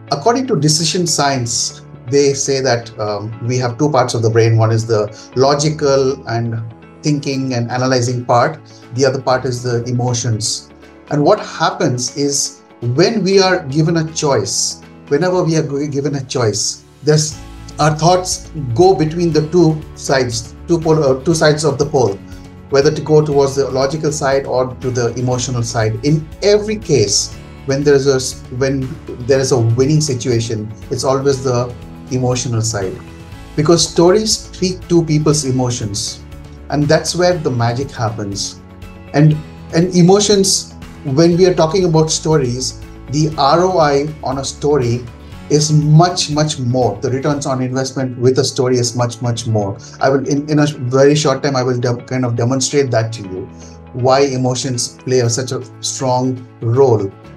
According to decision science, they say that we have two parts of the brain. One is the logical and thinking and analyzing part. The other part is the emotions. And what happens is when we are given a choice, whenever we are given a choice, there's our thoughts go between the two sides of the pole, whether to go towards the logical side or to the emotional side. In every case, when there is a winning situation, it's always the emotional side, because stories speak to people's emotions, and that's where the magic happens. And emotions, when we are talking about stories, the ROI on a story is much more. The returns on investment with a story is much more. I will in a very short time I will kind of demonstrate that to you, why emotions play such a strong role.